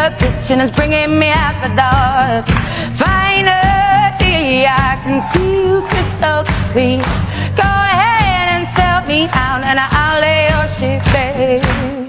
the kitchen is bringing me out the door. Finally, I can see you crystal clear. Go ahead and sell me out and I'll lay your shit bare.